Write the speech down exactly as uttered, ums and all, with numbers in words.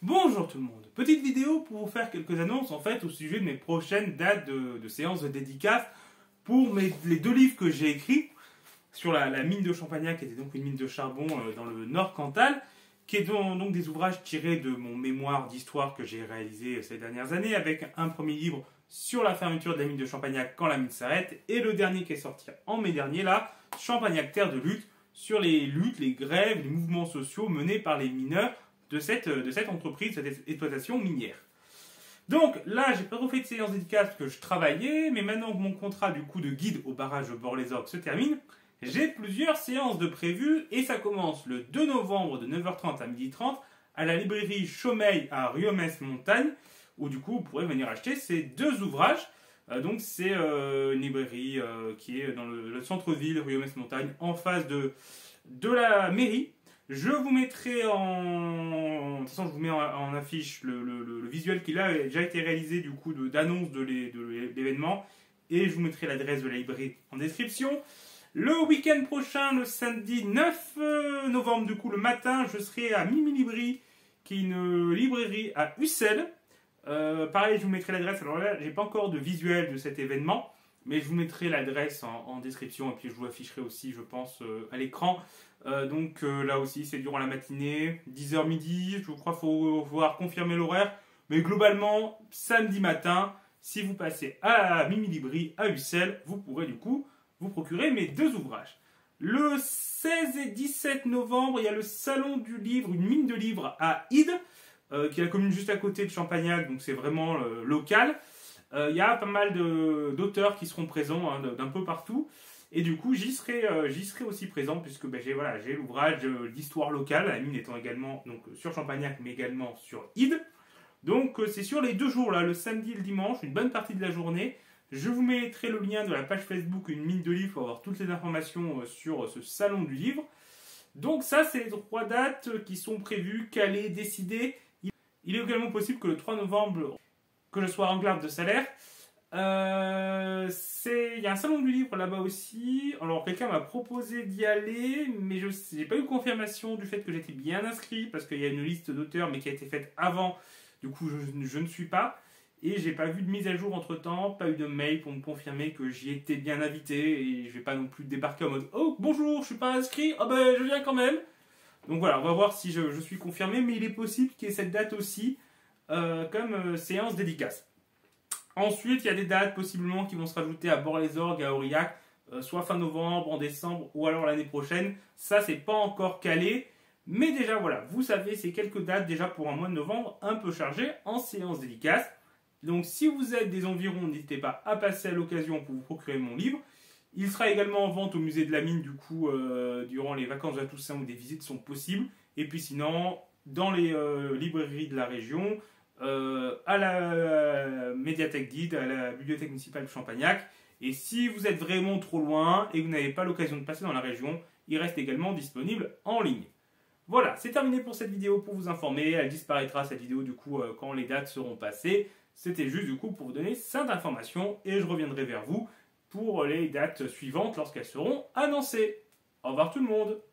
Bonjour tout le monde, petite vidéo pour vous faire quelques annonces en fait au sujet de mes prochaines dates de, de séances de dédicaces pour mes, les deux livres que j'ai écrits sur la, la mine de Champagnac, qui était donc une mine de charbon euh, dans le Nord Cantal, qui est donc, donc des ouvrages tirés de mon mémoire d'histoire que j'ai réalisé ces dernières années, avec un premier livre sur la fermeture de la mine de Champagnac quand la mine s'arrête, et le dernier qui est sorti en mai dernier là, Champagnac Terre de lutte, sur les luttes, les grèves, les mouvements sociaux menés par les mineurs de cette, de cette entreprise, de cette exploitation minière. Donc là, j'ai pas refait de séance dédicace parce que je travaillais, mais maintenant que mon contrat du coup de guide au barrage de Bord-les-Orgues se termine, j'ai plusieurs séances de prévues et ça commence le deux novembre de neuf heures trente à midi trente à la librairie Chaumeil à Riomès-Montagne, où du coup vous pourrez venir acheter ces deux ouvrages. Euh, donc c'est euh, une librairie euh, qui est dans le, le centre-ville Riomès-Montagne, en face de, de la mairie. Je vous mettrai en... De toute façon, je vous mets en, en affiche le, le, le, le visuel qui a déjà été réalisé du coup d'annonce de, de l'événement. Et je vous mettrai l'adresse de la librairie en description. Le week-end prochain, le samedi neuf novembre, du coup, le matin, je serai à Mimi Libri, qui est une librairie à Ussel. Euh, pareil, je vous mettrai l'adresse. Alors là, j'ai pas encore de visuel de cet événement, mais je vous mettrai l'adresse en, en description et puis je vous afficherai aussi, je pense, euh, à l'écran. Euh, donc euh, là aussi, c'est durant la matinée, dix heures midi. Je crois qu'il faut voir confirmer l'horaire, mais globalement, samedi matin, si vous passez à Mimi Libri à Ussel, vous pourrez du coup vous procurer mes deux ouvrages. Le seize et dix-sept novembre, il y a le salon du livre, une mine de livres à Ide, euh, qui est la commune juste à côté de Champagnac, donc c'est vraiment euh, local. Euh, il y a pas mal d'auteurs qui seront présents hein, d'un peu partout. Et du coup, j'y serai, euh, j'y serai aussi présent, puisque ben, j'ai voilà, j'ai l'ouvrage euh, d'histoire locale, la mine étant également donc, sur Champagnac, mais également sur Ide. Donc euh, c'est sur les deux jours, là, le samedi et le dimanche, une bonne partie de la journée. Je vous mettrai le lien de la page Facebook, une mine de livres, pour avoir toutes les informations euh, sur ce salon du livre. Donc ça, c'est les trois dates qui sont prévues, calées, décidées. Il est également possible que le trois novembre, que je sois en garde de salaire. Euh, il y a un salon du livre là-bas aussi. Alors quelqu'un m'a proposé d'y aller, mais je n'ai pas eu confirmation du fait que j'étais bien inscrit, parce qu'il y a une liste d'auteurs, mais qui a été faite avant. Du coup, je, je ne suis pas. Et j'ai pas vu de mise à jour entre temps, pas eu de mail pour me confirmer que j'y étais bien invité. Et je vais pas non plus débarquer en mode « Oh, bonjour, je suis pas inscrit, ah ben je viens quand même !» Donc voilà, on va voir si je, je suis confirmé, mais il est possible qu'il y ait cette date aussi euh, comme euh, séance dédicace. Ensuite, il y a des dates possiblement qui vont se rajouter à Bord-les-Orgues, à Aurillac, euh, soit fin novembre, en décembre, ou alors l'année prochaine. Ça, c'est pas encore calé. Mais déjà, voilà, vous savez, c'est quelques dates déjà pour un mois de novembre un peu chargé en séance dédicace. Donc, si vous êtes des environs, n'hésitez pas à passer à l'occasion pour vous procurer mon livre. Il sera également en vente au musée de la mine, du coup, euh, durant les vacances de la Toussaint où des visites sont possibles. Et puis sinon, dans les euh, librairies de la région, euh, à la euh, médiathèque d'Ide, à la bibliothèque municipale de Champagnac. Et si vous êtes vraiment trop loin et que vous n'avez pas l'occasion de passer dans la région, il reste également disponible en ligne. Voilà, c'est terminé pour cette vidéo pour vous informer. Elle disparaîtra, cette vidéo, du coup, euh, quand les dates seront passées. C'était juste, du coup, pour vous donner cette information et je reviendrai vers vous pour les dates suivantes lorsqu'elles seront annoncées. Au revoir tout le monde!